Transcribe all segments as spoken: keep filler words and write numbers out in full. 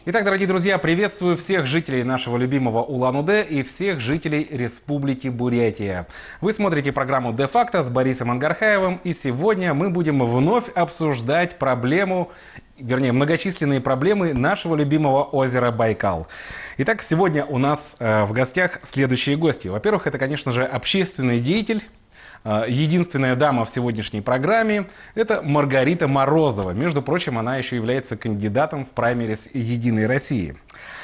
Итак, дорогие друзья, приветствую всех жителей нашего любимого Улан-Удэ и всех жителей Республики Бурятия. Вы смотрите программу «Де-факто» с Борисом Ангархаевым, и сегодня мы будем вновь обсуждать проблему, вернее, многочисленные проблемы нашего любимого озера Байкал. Итак, сегодня у нас э, в гостях следующие гости. Во-первых, это, конечно же, общественный деятель, единственная дама в сегодняшней программе – это Маргарита Морозова. Между прочим, она еще является кандидатом в праймерис «Единой России».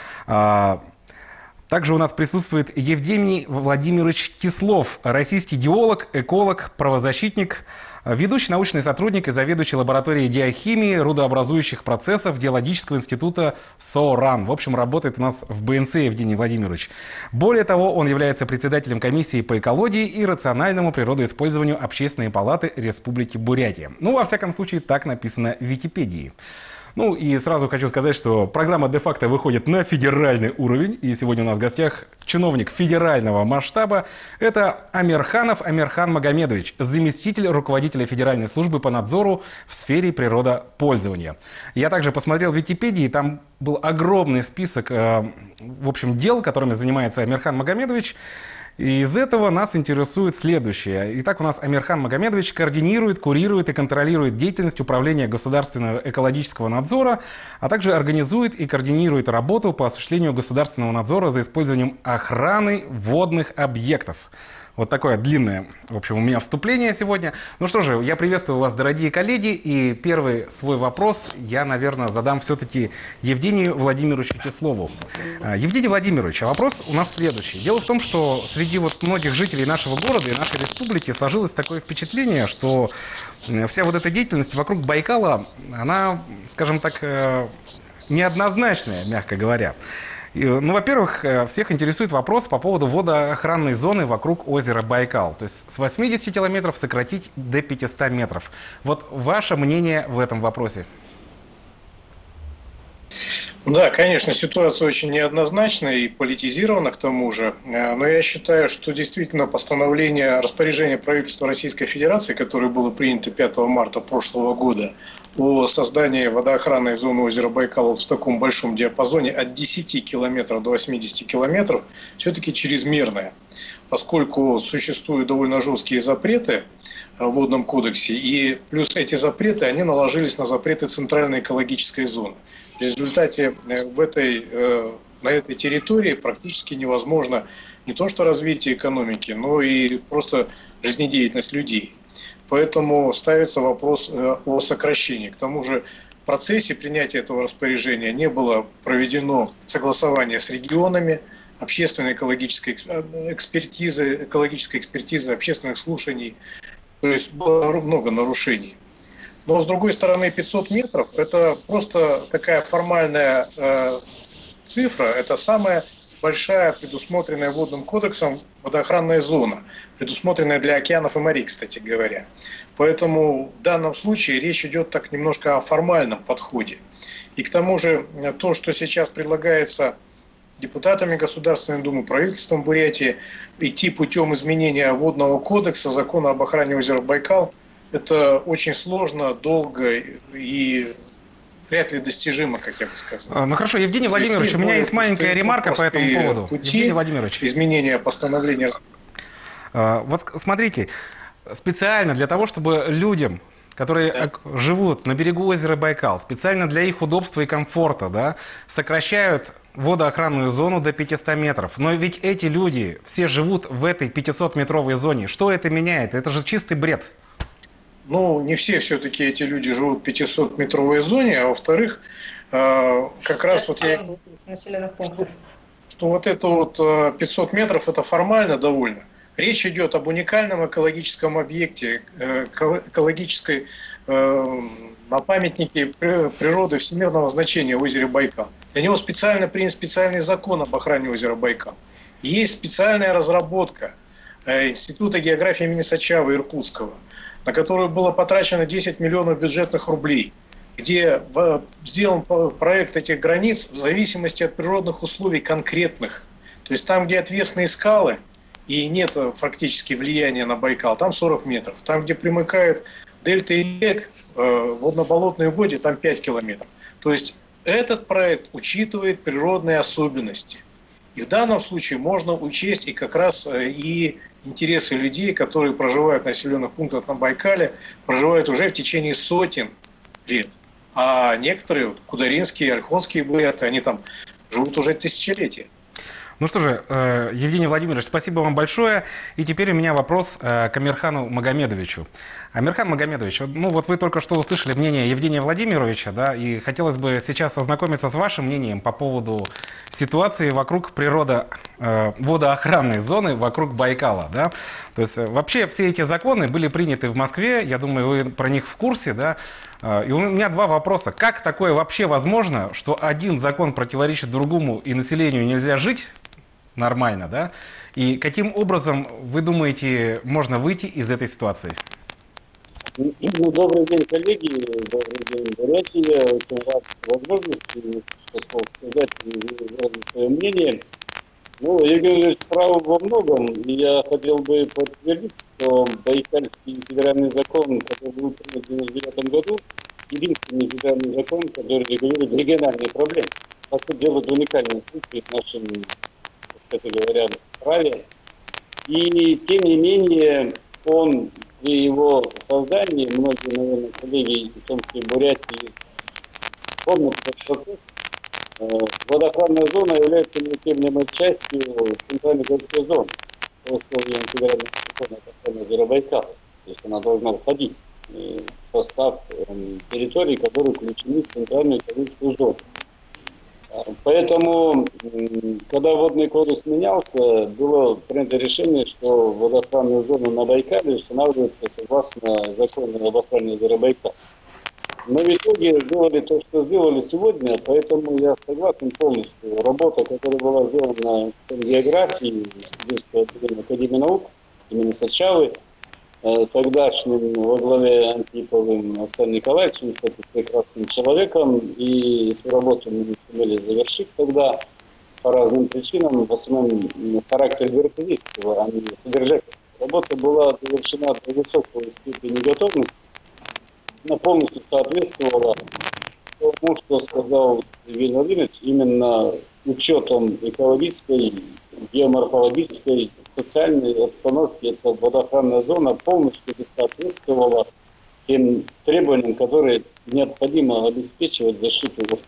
Также у нас присутствует Евгений Владимирович Кислов, российский геолог, эколог, правозащитник, ведущий научный сотрудник и заведующий лабораторией геохимии рудообразующих процессов Геологического института СОРАН. В общем, работает у нас в БНЦ Евгений Владимирович. Более того, он является председателем комиссии по экологии и рациональному природоиспользованию Общественной палаты Республики Бурятия. Ну, во всяком случае, так написано в Википедии. Ну и сразу хочу сказать, что программа «Де-факто» выходит на федеральный уровень. И сегодня у нас в гостях чиновник федерального масштаба. Это Амирханов Амирхан Магомедович, заместитель руководителя Федеральной службы по надзору в сфере природопользования. Я также посмотрел в Википедии, там был огромный список э, в общем, дел, которыми занимается Амирхан Магомедович. И из этого нас интересует следующее. Итак, у нас Амирхан Магомедович координирует, курирует и контролирует деятельность управления государственного экологического надзора, а также организует и координирует работу по осуществлению государственного надзора за использованием охраны водных объектов. Вот такое длинное, в общем, у меня вступление сегодня. Ну что же, я приветствую вас, дорогие коллеги, и первый свой вопрос я, наверное, задам все-таки Евгению Владимировичу Кислову. Евгений Владимирович, а вопрос у нас следующий. Дело в том, что среди вот многих жителей нашего города и нашей республики сложилось такое впечатление, что вся вот эта деятельность вокруг Байкала, она, скажем так, неоднозначная, мягко говоря. Ну, во-первых, всех интересует вопрос по поводу водоохранной зоны вокруг озера Байкал. То есть с восьмидесяти километров сократить до пятисот метров. Вот ваше мнение в этом вопросе? Да, конечно, ситуация очень неоднозначная и политизирована к тому же. Но я считаю, что действительно постановление распоряжения правительства Российской Федерации, которое было принято пятого марта прошлого года, о создании водоохранной зоны озера Байкал в таком большом диапазоне от десяти километров до восьмидесяти километров все-таки чрезмерное, поскольку существуют довольно жесткие запреты в водном кодексе, и плюс эти запреты, они наложились на запреты центральной экологической зоны. В результате в этой, на этой территории практически невозможно не то что развитие экономики, но и просто жизнедеятельность людей. Поэтому ставится вопрос о сокращении. К тому же в процессе принятия этого распоряжения не было проведено согласование с регионами, общественной экологической экспертизы, экологической экспертизы, общественных слушаний. То есть было много нарушений. Но с другой стороны, пятьсот метров – это просто такая формальная э, цифра, это самая большая предусмотренная водным кодексом водоохранная зона, предусмотренная для океанов и морей, кстати говоря. Поэтому в данном случае речь идет так немножко о формальном подходе. И к тому же то, что сейчас предлагается депутатами Государственной Думы, правительством Бурятии, идти путем изменения водного кодекса, закона об охране озера Байкал, это очень сложно, долго и вряд ли достижимо, как я бы сказал. Ну хорошо, Евгений Владимирович, у меня есть маленькая ремарка по этому поводу. Пути Евгений Владимирович. Изменения постановления. Вот смотрите, специально для того, чтобы людям, которые да. живут на берегу озера Байкал, специально для их удобства и комфорта, да, сокращают водоохранную зону до пятисот метров. Но ведь эти люди все живут в этой пятисотметровой зоне. Что это меняет? Это же чистый бред. Ну, не все все-таки эти люди живут в пятисотметровой зоне, а во-вторых, как раз вот я... Что, что вот это вот пятьсот метров, это формально довольно. Речь идет об уникальном экологическом объекте, экологической, на памятнике природы всемирного значения озера Байкал. Для него специально принят специальный закон об охране озера Байкал. Есть специальная разработка Института географии имени Сачава Иркутского, на которую было потрачено десять миллионов бюджетных рублей, где сделан проект этих границ в зависимости от природных условий конкретных. То есть там, где отвесные скалы и нет фактически влияния на Байкал, там сорок метров. Там, где примыкают дельта и рек, водно-болотные угодья, там пять километров. То есть Этот проект учитывает природные особенности. И в данном случае можно учесть и как раз и интересы людей, которые проживают в населенных пунктах на Байкале, проживают уже в течение сотен лет. А некоторые, вот, кударинские, ольхонские буряты, они там живут уже тысячелетия. Ну что же, э, Евгений Владимирович, спасибо вам большое. И теперь у меня вопрос э, к Амирхану Магомедовичу. Амирхан Магомедович, ну вот вы только что услышали мнение Евгения Владимировича, да, и хотелось бы сейчас ознакомиться с вашим мнением по поводу ситуации вокруг природы, э, водоохранной зоны вокруг Байкала, да. То есть э, вообще все эти законы были приняты в Москве, я думаю, вы про них в курсе, да. Э, и у меня два вопроса. Как такое вообще возможно, что один закон противоречит другому и населению нельзя жить нормально, да? И каким образом, вы думаете, можно выйти из этой ситуации? Ну, добрый день, коллеги, добрый день, Бурятия. Очень рад возможности сказать и выразить свое мнение. Ну, Евгений Ильич прав во многом, и я хотел бы подтвердить, что Байкальский федеральный закон, который был принят в девяносто девятом году, единственный федеральный закон, который регулирует региональные проблемы. По сути дела, это уникальный случай в нашем, кстати говоря, праве. И, тем не менее, он при его создании, многие, наверное, коллеги, в том числе в Бурятии, помнят этот процесс. Водоохранная зона является неотъемлемой частью центральной городской зоны по условиям федерального закона охраны озера Байкал. То есть она должна входить в состав территорий, которые включены в центральную экологическую зону. Поэтому, когда водный кодекс менялся, было принято решение, что водоохранную зону на Байкале устанавливается согласно закону об охране озера Байкал. Но в итоге сделали то, что сделали сегодня, поэтому я согласен полностью. Работа, которая была сделана в географии Студенческого отделения Академии наук, именно Сачавы, тогдашним во главе Антиповым Александром Николаевичем, кстати, прекрасным человеком, и эту работу мы не сумели завершить тогда по разным причинам, в основном характер бюрократического, а не содержательного. Работа была завершена до высокой степени готовности, она полностью соответствовала тому, что сказал Евгений Владимирович, именно учетом экологической, геоморфологической, социальной обстановки. Эта водоохранная зона полностью соответствовала тем требованиям, которые необходимо обеспечивать защиту воздуха.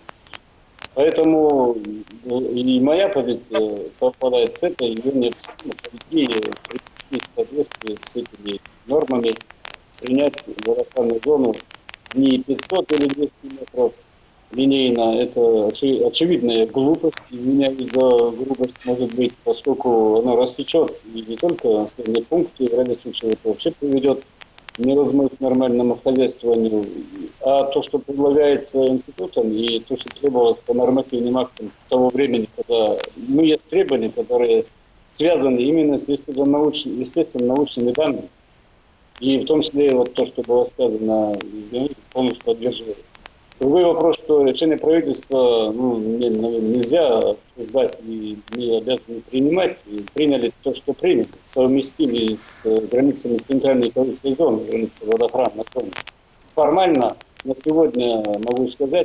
Поэтому и моя позиция совпадает с этой, ее необходимо, по идее, привести в соответствии с этими нормами, принять водоохранную зону не пятьсот или двести метров линейно. Это очи, очевидная глупость, извиняюсь за грубость, может быть, поскольку она рассечет и не только населенные пункты, в ряде случаев это вообще приведет к невозможности к нормальному хозяйствованию. А то, что предлагается институтом, и то, что требовалось по нормативным актам того времени, когда ну, есть требования, которые связаны именно с естественно-научными, естественно-научными данными. И в том числе вот то, что было сказано, полностью поддерживаю. Другой вопрос, что решение правительства ну, нельзя обсуждать и не обязаны принимать. И приняли то, что приняли, совместили с границами центральной экологической зоны, границы водоохранной зоны. Формально на сегодня могу сказать,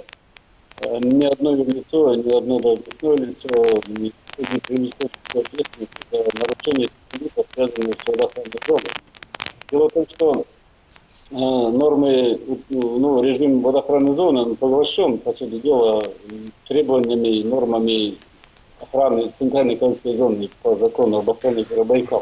ни одно лицо, ни одно должностное лицо не привлечет к ответственности за нарушение статута, связанные с водоохранной зоной. Дело в том, что э, нормы, ну, режим водоохранной зоны он поглощен, по сути дела, требованиями и нормами охраны центральной экологической зоны по закону об охране озера Байкал.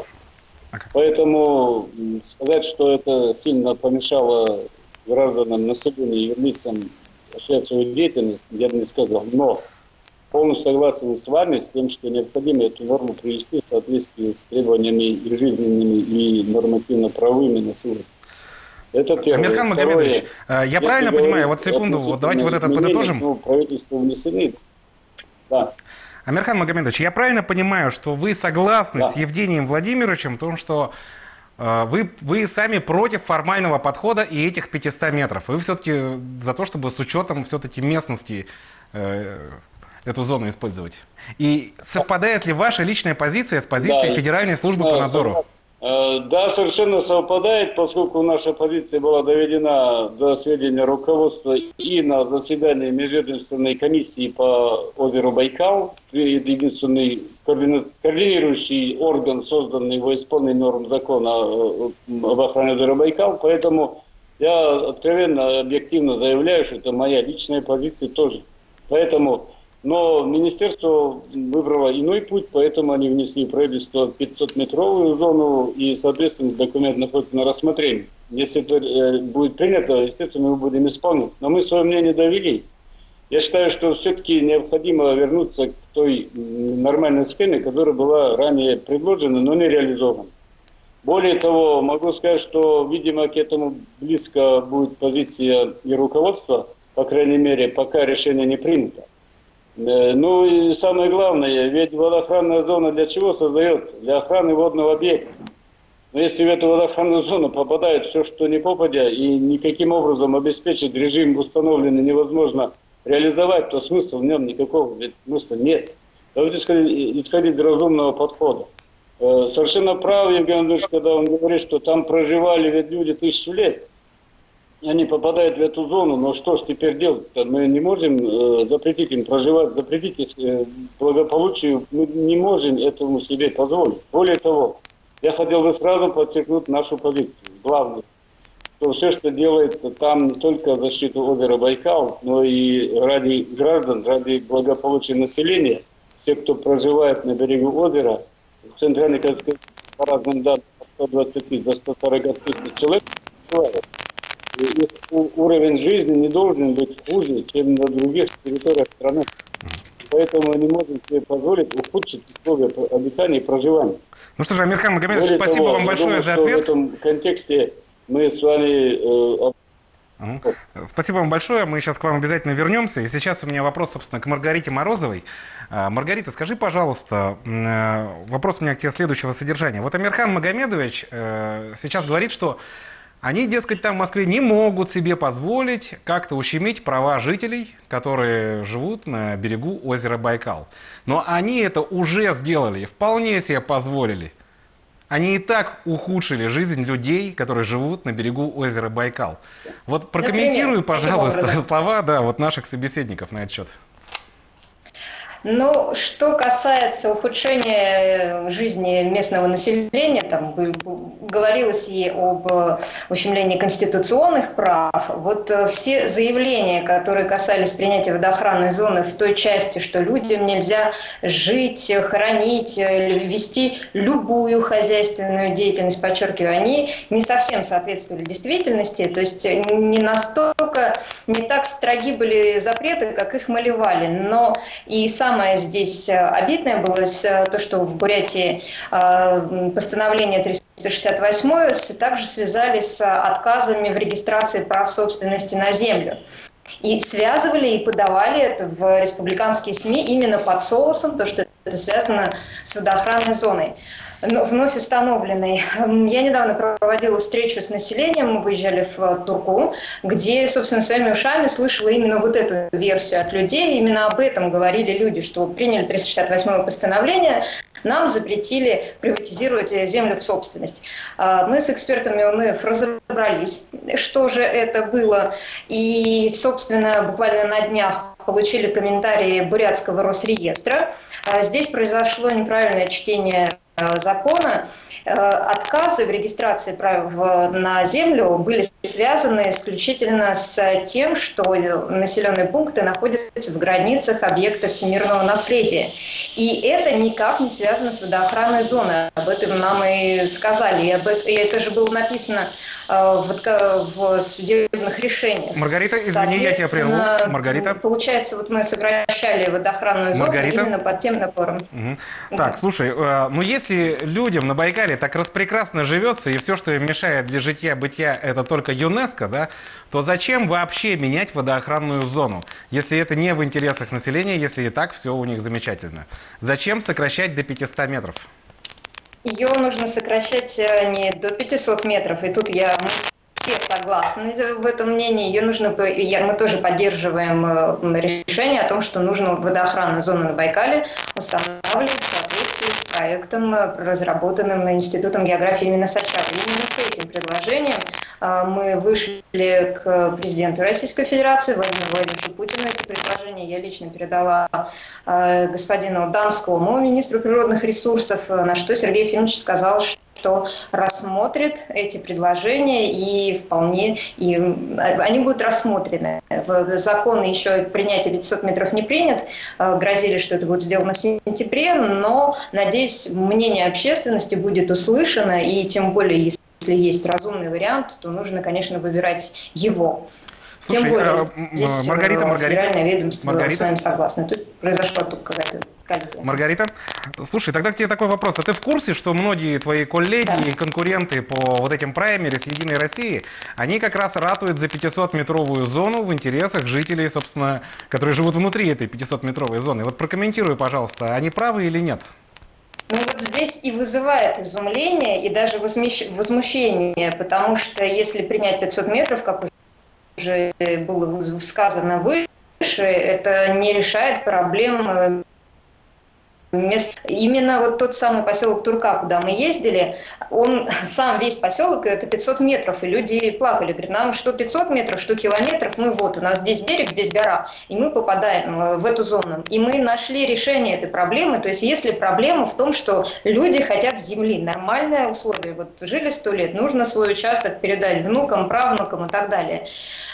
Поэтому сказать, что это сильно помешало гражданам, населению и лицам осуществлять свою деятельность, я бы не сказал. Но полностью согласен с вами, с тем, что необходимо эту норму привести в соответствии с требованиями и жизненными, и нормативно-правовыми на сегодня. Это первое. Амирхан Магомедович, я правильно понимаю, вот секунду, вот давайте вот это подытожим. Ну, правительство внесены. Да. Амирхан Магомедович, я правильно понимаю, что вы согласны да. с Евгением Владимировичем в том, что э, вы, вы сами против формального подхода и этих пятисот метров? Вы все-таки за то, чтобы с учетом все-таки местности э, эту зону использовать? И совпадает ли ваша личная позиция с позицией да, Федеральной службы да, по надзору? Да, совершенно совпадает, поскольку наша позиция была доведена до сведения руководства и на заседании Межведомственной комиссии по озеру Байкал, единственный координирующий орган, созданный во исполнении норм закона об охране озера Байкал, поэтому я откровенно, объективно заявляю, что это моя личная позиция тоже. Поэтому... Но министерство выбрало иной путь, поэтому они внесли правительство пятисотметровую зону, и, соответственно, документ находится на рассмотрении. Если это будет принято, естественно, мы будем исполнять. Но мы свое мнение довели. Я считаю, что все-таки необходимо вернуться к той нормальной схеме, которая была ранее предложена, но не реализована. Более того, могу сказать, что, видимо, к этому близко будет позиция и руководства, по крайней мере, пока решение не принято. Ну и самое главное, ведь водоохранная зона для чего создается? Для охраны водного объекта. Но если в эту водоохранную зону попадает все, что не попадя, и никаким образом обеспечить режим установленный невозможно реализовать, то смысла в нем никакого ведь смысла нет. Давайте исходить из разумного подхода. Совершенно прав Евгений Андреевич, когда он говорит, что там проживали ведь люди тысячу лет. Они попадают в эту зону, но что ж теперь делать-то? Мы не можем э, запретить им проживать, запретить их э, благополучию, мы не можем этому себе позволить. Более того, я хотел бы сразу подчеркнуть нашу позицию. Главное, что все, что делается там, не только защиту озера Байкал, но и ради граждан, ради благополучия населения, все, кто проживает на берегу озера, в центральной Казахстане, по разным данным, от ста двадцати до ста сорока тысяч человек проживают. Их уровень жизни не должен быть хуже, чем на других территориях страны. Поэтому мы не можем себе позволить ухудшить условия обитания и проживания. Ну что же, Амирхан Магомедович, Более спасибо того, вам большое думаю, за что ответ. В этом контексте мы с вами... Э, Угу. Спасибо вам большое. Мы сейчас к вам обязательно вернемся. И сейчас у меня вопрос, собственно, к Маргарите Морозовой. Маргарита, скажи, пожалуйста, вопрос у меня к тебе следующего содержания. Вот Амирхан Магомедович сейчас говорит, что они, дескать, там в Москве не могут себе позволить как-то ущемить права жителей, которые живут на берегу озера Байкал. Но они это уже сделали, вполне себе позволили. Они и так ухудшили жизнь людей, которые живут на берегу озера Байкал. Вот прокомментируй, Например, пожалуйста, слова да, вот наших собеседников на этот счет. Ну, что касается ухудшения жизни местного населения, там говорилось и об ущемлении конституционных прав. Вот все заявления, которые касались принятия водоохранной зоны в той части, что людям нельзя жить, хранить, вести любую хозяйственную деятельность, подчеркиваю, они не совсем соответствовали действительности, то есть не настолько, не так строги были запреты, как их малевали. Но и сам Самое здесь обидное было то, что в Бурятии постановление триста шестьдесят восемь также связали с отказами в регистрации прав собственности на землю. И связывали и подавали это в республиканские СМИ именно под соусом, то, что это связано с водоохранной зоной. Вновь установленный. Я недавно проводила встречу с населением, мы выезжали в Турку, где, собственно, своими ушами слышала именно вот эту версию от людей. Именно об этом говорили люди, что приняли триста шестьдесят восьмое постановление, нам запретили приватизировать землю в собственность. Мы с экспертами ОНФ разобрались, что же это было. И, собственно, буквально на днях получили комментарии Бурятского Росреестра. Здесь произошло неправильное чтение закона. Отказы в регистрации прав на землю были связаны исключительно с тем, что населенные пункты находятся в границах объекта всемирного наследия. И это никак не связано с водоохранной зоной. Об этом нам и сказали. И это же было написано в судебных решениях. Маргарита, извини, я тебя прерву. Маргарита. Получается, вот мы сокращали водоохранную зону Маргарита. именно под тем напором. Угу. Да. Так, слушай, ну если людям на Байкале так распрекрасно живется, и все, что им мешает для житья-бытия, это только ЮНЕСКО, да, то зачем вообще менять водоохранную зону, если это не в интересах населения, если и так все у них замечательно? Зачем сокращать до пятисот метров? Ее нужно сокращать не до пятисот метров, и тут я... Все согласны в этом мнении. Ее нужно, мы тоже поддерживаем решение о том, что нужно водоохранную зону на Байкале устанавливать в соответствии с проектом, разработанным Институтом географии имени Сачава. Именно с этим предложением мы вышли к президенту Российской Федерации Владимиру Владимировичу Путину. Эти предложения я лично передала господину Донскому, министру природных ресурсов, на что Сергей Ефимович сказал, что рассмотрит эти предложения и вполне и они будут рассмотрены. Закон еще принятие пятисот метров не принят, грозили, что это будет сделано в сентябре, но, надеюсь, мнение общественности будет услышано, и тем более, если Если есть разумный вариант, то нужно, конечно, выбирать его. Слушай, Тем более, а, здесь Маргарита, Маргарита, федеральное ведомство Маргарита. с вами согласны. Тут произошла тут какая-то коллизия. Маргарита, слушай, тогда к тебе такой вопрос. А ты в курсе, что многие твои коллеги Да. и конкуренты по вот этим праймерис Единой России, они как раз ратуют за пятисотметровую зону в интересах жителей, собственно, которые живут внутри этой пятисотметровой зоны? Вот прокомментируй, пожалуйста, они правы или нет? Ну вот здесь и вызывает изумление и даже возмещ- возмущение, потому что если принять пятьсот метров, как уже было сказано выше, это не решает проблем мест. Именно вот тот самый поселок Турка, куда мы ездили, он сам весь поселок, это пятьсот метров, и люди плакали, говорят, нам что пятьсот метров, что километров, ну вот, у нас здесь берег, здесь гора, и мы попадаем в эту зону. И мы нашли решение этой проблемы, то есть если проблема в том, что люди хотят земли, нормальное условие, вот жили сто лет, нужно свой участок передать внукам, правнукам и так далее.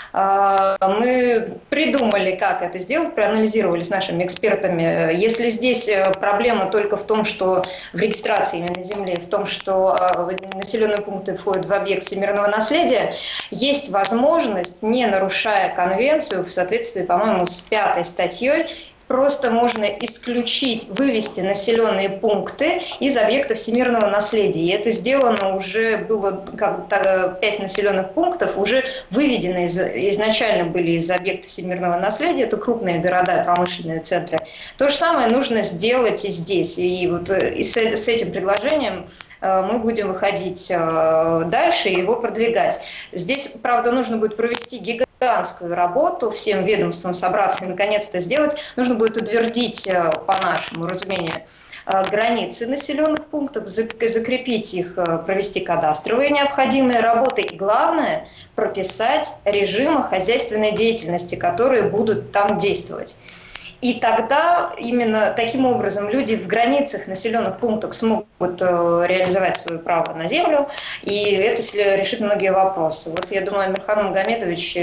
Мы придумали, как это сделать, проанализировали с нашими экспертами. Если здесь проблема только в том, что в регистрации именно земли, в том, что населенные пункты входят в объект всемирного наследия, есть возможность, не нарушая конвенцию, в соответствии, по-моему, с пятой статьей, просто можно исключить, вывести населенные пункты из объекта всемирного наследия. И это сделано уже, было как пять населенных пунктов, уже выведены, из, изначально были из объекта всемирного наследия, это крупные города, промышленные центры. То же самое нужно сделать и здесь. И вот и с, с этим предложением мы будем выходить дальше и его продвигать. Здесь, правда, нужно будет провести гигантскую работу, всем ведомствам собраться и наконец-то сделать. Нужно будет утвердить, по нашему разумению, границы населенных пунктов, закрепить их, провести кадастровые необходимые работы и, главное, прописать режимы хозяйственной деятельности, которые будут там действовать. И тогда именно таким образом люди в границах населенных пунктов смогут реализовать свое право на землю, и это решит многие вопросы. Вот я думаю, Амирхан Магомедович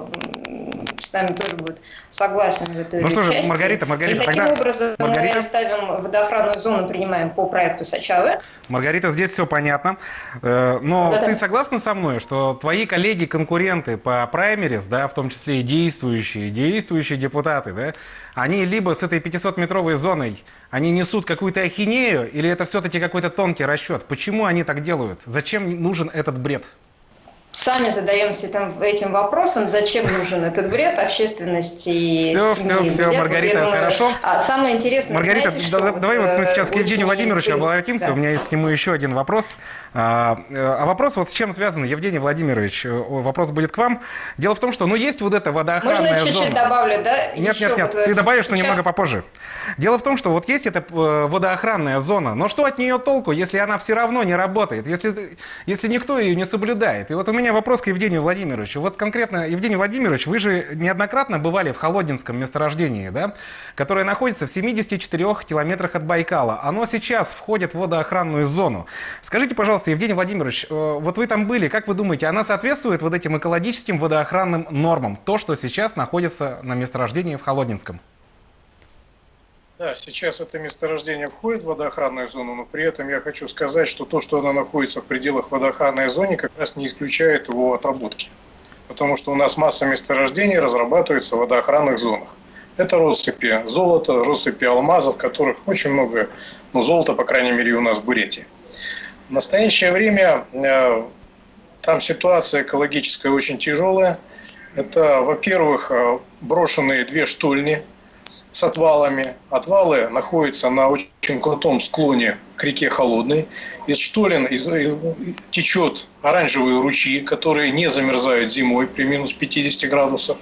с нами тоже будет согласен в этой Ну что же, части. Маргарита, Маргарита, и таким тогда... образом Маргарита... мы ставим водоохранную зону, принимаем по проекту Сачавы. Маргарита, здесь все понятно. Но Да-да. ты согласна со мной, что твои коллеги-конкуренты по праймерис, да, в том числе и действующие, действующие депутаты, да, они либо с этой пятисотметровой зоной, они несут какую-то ахинею, или это все-таки какой-то тонкий расчет? Почему они так делают? Зачем нужен этот бред? Сами задаемся там, этим вопросом, зачем нужен этот бред общественности и Все, СМИ. все, все, Ведь Маргарита, я думаю, хорошо. А самое интересное, Маргарита, знаете, да- что давай вот, вот мы сейчас к очень Евгению Владимировичу при- обратимся. да. У меня есть к нему еще один вопрос. А, а вопрос вот с чем связан, Евгений Владимирович? Вопрос будет к вам. Дело в том, что ну есть вот эта водоохранная Можно чуть-чуть зона. добавлю, да? Нет, Еще нет, нет, вот ты добавишь, но сейчас- немного попозже. Дело в том, что вот есть эта э, водоохранная зона, но что от нее толку, если она все равно не работает, если, если никто ее не соблюдает? И вот у меня вопрос к Евгению Владимировичу. Вот конкретно, Евгений Владимирович, вы же неоднократно бывали в Холодинском месторождении, да, которое находится в семидесяти четырёх километрах от Байкала. Оно сейчас входит в водоохранную зону. Скажите, пожалуйста, Евгений Владимирович, э, вот вы там были, как вы думаете, она соответствует вот этим экологическим водоохранным нормам, то, что сейчас находится на месторождении в Холодинском? Да, сейчас это месторождение входит в водоохранную зону, но при этом я хочу сказать, что то, что оно находится в пределах водоохранной зоны, как раз не исключает его отработки. Потому что у нас масса месторождений разрабатывается в водоохранных зонах. Это россыпи золота, россыпи алмазов, которых очень много, ну, золота, по крайней мере, у нас в Бурятии. В настоящее время э, там ситуация экологическая очень тяжелая. Это, во-первых, брошенные две штольни с отвалами. Отвалы находятся на очень крутом склоне к реке Холодной. Из штолен из, из, течет оранжевые ручьи, которые не замерзают зимой при минус пятидесяти градусах.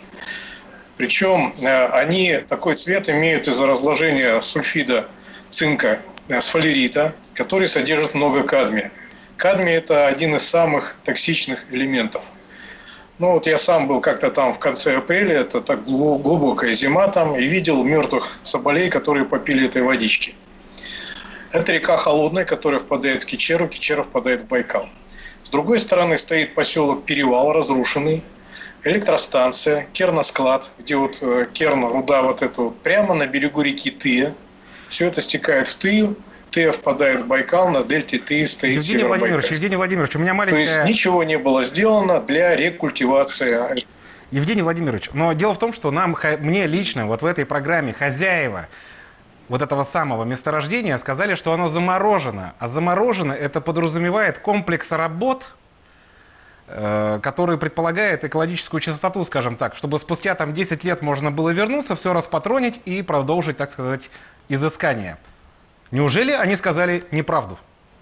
Причем э, они такой цвет имеют из-за разложения сульфида цинка сфалерита, который содержит много кадмия. Кадмий – это один из самых токсичных элементов. Ну вот я сам был как-то там в конце апреля, это так глубокая зима там, и видел мертвых соболей, которые попили этой водички. Это река холодная, которая впадает в Кичеру, Кичера впадает в Байкал. С другой стороны стоит поселок Перевал, разрушенный, электростанция, керносклад, где вот керн, руда вот эта вот, прямо на берегу реки Тыя. Все это стекает в Тыю. Тыя впадает в Байкал, на дельте Тыи стоит Евгений Владимирович, Евгений Владимирович, у меня маленькая... То есть ничего не было сделано для рекультивации. Евгений Владимирович, но дело в том, что нам, мне лично, вот в этой программе хозяева вот этого самого месторождения сказали, что оно заморожено. А заморожено это подразумевает комплекс работ, э, который предполагает экологическую чистоту, скажем так, чтобы спустя там десять лет можно было вернуться, все распатронить и продолжить, так сказать, изыскание. Неужели они сказали неправду?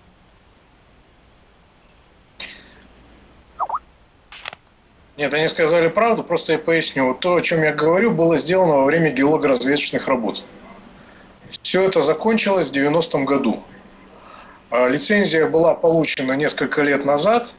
Нет, они сказали правду, просто я поясню. Вот то, о чем я говорю, было сделано во время геолого-разведочных работ. Все это закончилось в девяностом году. Лицензия была получена несколько лет назад.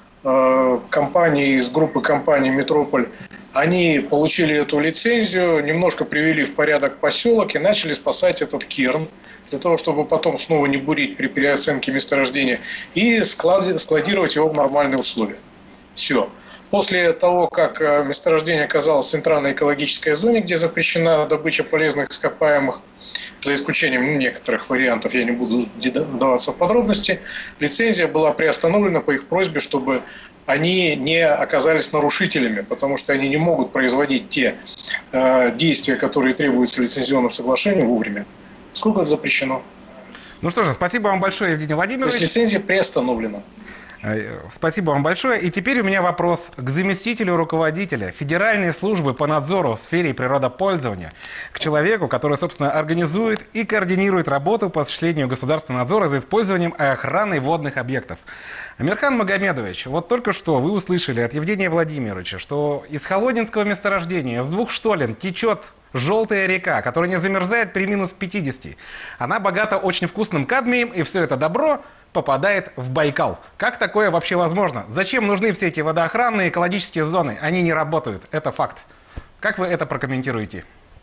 Компании из группы компаний «Метрополь», они получили эту лицензию, немножко привели в порядок поселок и начали спасать этот керн, для того, чтобы потом снова не бурить при переоценке месторождения и складировать его в нормальные условия. Все. После того, как месторождение оказалось в центральной экологической зоне, где запрещена добыча полезных ископаемых, за исключением некоторых вариантов, я не буду вдаваться в подробности, лицензия была приостановлена по их просьбе, чтобы они не оказались нарушителями, потому что они не могут производить те э, действия, которые требуются лицензионным соглашением вовремя. Сколько это запрещено? Ну что же, спасибо вам большое, Евгений Владимирович. То есть лицензия приостановлена. Спасибо вам большое. И теперь у меня вопрос к заместителю руководителя Федеральной службы по надзору в сфере природопользования, к человеку, который, собственно, организует и координирует работу по осуществлению государственного надзора за использованием и охраной водных объектов. Амирхан Магомедович, вот только что вы услышали от Евгения Владимировича, что из Холодинского месторождения, с двух штолен течет желтая река, которая не замерзает при минус пятидесяти. Она богата очень вкусным кадмием, и все это добро попадает в Байкал. Как такое вообще возможно? Зачем нужны все эти водоохранные экологические зоны? Они не работают, это факт. Как вы это прокомментируете?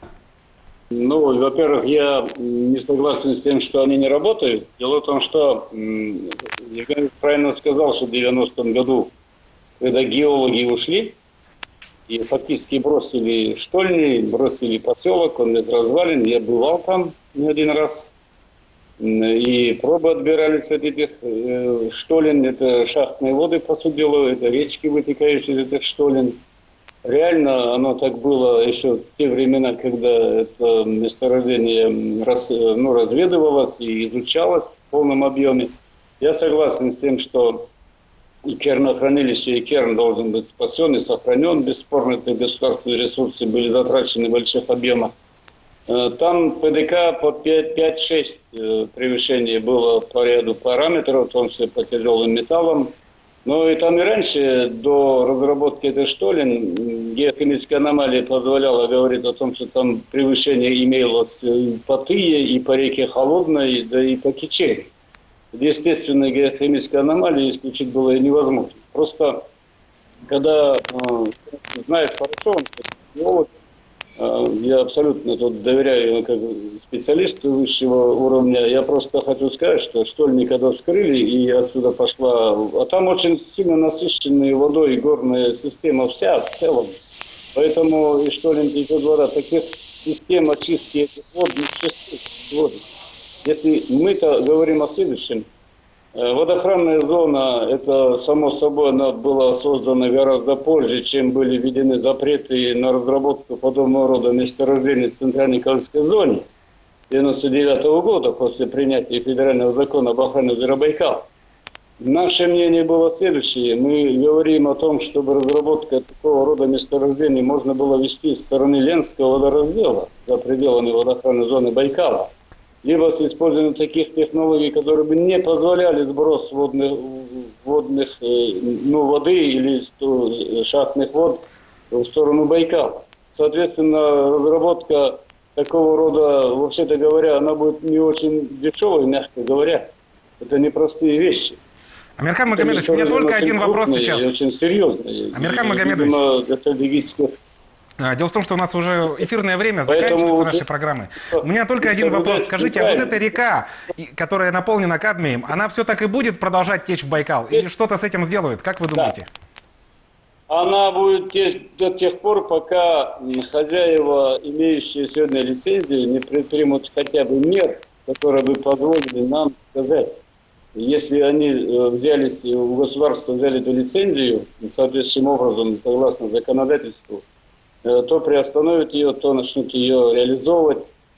Ну, во-первых, я не согласен с тем, что они не работают. Дело в том, что Евгений правильно сказал, что в девяностом году, когда геологи ушли и фактически бросили штольни, бросили поселок, он без развалин, я бывал там не один раз. И пробы отбирались от этих э, штолен, это шахтные воды, по сути дела, это речки, вытекающие из этих штолен. Реально оно так было еще в те времена, когда это месторождение раз, ну, разведывалось и изучалось в полном объеме. Я согласен с тем, что и кернохранилище, и керн должен быть спасен и сохранен. Бесспорно, это государственные ресурсы были затрачены в больших объемах. Там ПДК по пять-шесть превышение было по ряду параметров, в том числе по тяжелым металлам. Но и там и раньше, до разработки этой штолен, геохимическая аномалия позволяла говорить о том, что там превышение имелось и по Тые, и по реке Холодной, да и по Кичере. Естественно, геохимическая аномалия исключить было и невозможно. Просто, когда э, знает хорошо, он геолог, я абсолютно тут доверяю как специалисту высшего уровня. Я просто хочу сказать, что штольни когда вскрыли, и отсюда пошла... А там очень сильно насыщенная водой горная система вся в целом. Поэтому и штольни течет вода. Таких систем очистки этих вод не существует. Если мы-то говорим о следующем. Водоохранная зона, это само собой, она была создана гораздо позже, чем были введены запреты на разработку подобного рода месторождений в Центральной экологической зоне девяносто девятого года после принятия федерального закона об охране озера Байкал. Наше мнение было следующее. Мы говорим о том, чтобы разработка такого рода месторождений можно было вести с стороны Ленского водораздела за пределами водоохранной зоны Байкала, либо с использованием таких технологий, которые бы не позволяли сброс водных, водных ну, воды или шахтных вод в сторону Байкала. Соответственно, разработка такого рода, вообще-то говоря, она будет не очень дешевой, мягко говоря. Это непростые вещи. Амирхан Магомедович, у меня только один вопрос сейчас. Очень серьезный. Амирхан Магомедович. Для стратегических... Дело в том, что у нас уже эфирное время Поэтому заканчивается вот нашей программы. У меня только один вопрос. Скажите, а вот эта река, которая наполнена кадмием, она все так и будет продолжать течь в Байкал? Или что-то с этим сделают? Как вы думаете? Да. Она будет течь до тех пор, пока хозяева, имеющие сегодня лицензию, не предпримут хотя бы мер, которые бы позволили нам сказать. Если они взялись, у государства взяли эту лицензию соответствующим образом, согласно законодательству, то приостановят ее, то начнут ее реализовывать.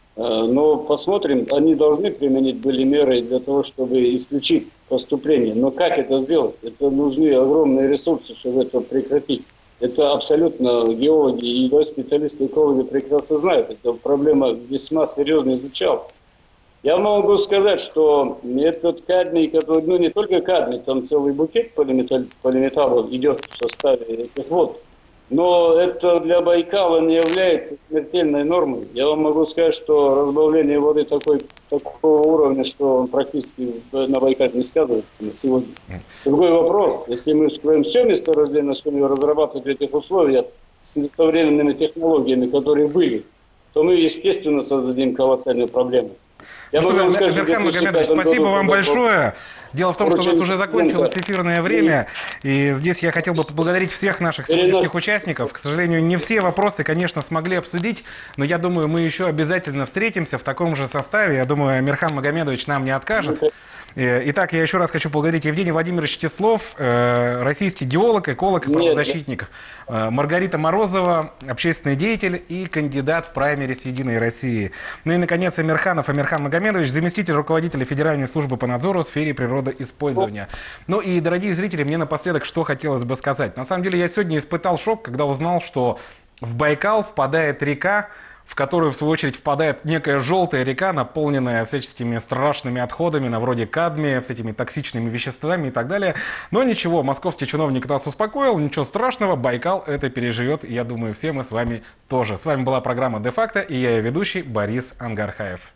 Но посмотрим, они должны применить были меры для того, чтобы исключить поступление. Но как это сделать? Это нужны огромные ресурсы, чтобы это прекратить. Это абсолютно геологи и специалисты экологи прекрасно знают. Эта проблема весьма серьезно изучалась. Я могу сказать, что этот кадмий, который, ну не только кадмий, там целый букет полиметаллов идет в составе этих вод. Но это для Байкала не является смертельной нормой. Я вам могу сказать, что разбавление воды такой, такого уровня, что он практически на Байкале не сказывается на сегодня. Другой вопрос. Если мы скроем все месторождение, начнем его разрабатывать в этих условиях с современными технологиями, которые были, то мы, естественно, создадим колоссальную проблему. Я ну, что, сказать, Амирхан Магомедович, спасибо вам большое. Дело в том, что у нас уже закончилось эфирное время, и здесь я хотел бы поблагодарить всех наших сегодняшних участников. К сожалению, не все вопросы, конечно, смогли обсудить, но я думаю, мы еще обязательно встретимся в таком же составе. Я думаю, Амирхан Магомедович нам не откажет. Итак, я еще раз хочу поблагодарить Евгений Владимирович Кислов, российский геолог, эколог и правозащитник, Маргарита Морозова, общественный деятель и кандидат в праймерис «Единой России». Ну и, наконец, Амирханов Амирхан Магомедович, заместитель руководителя Федеральной службы по надзору в сфере природоиспользования. Ну и, дорогие зрители, мне напоследок что хотелось бы сказать. На самом деле, я сегодня испытал шок, когда узнал, что в Байкал впадает река, в которую, в свою очередь, впадает некая желтая река, наполненная всяческими страшными отходами, на вроде кадмия, с этими токсичными веществами и так далее. Но ничего, московский чиновник нас успокоил, ничего страшного, Байкал это переживет, и я думаю, все мы с вами тоже. С вами была программа «Де-факто», и я ее ведущий Борис Ангархаев.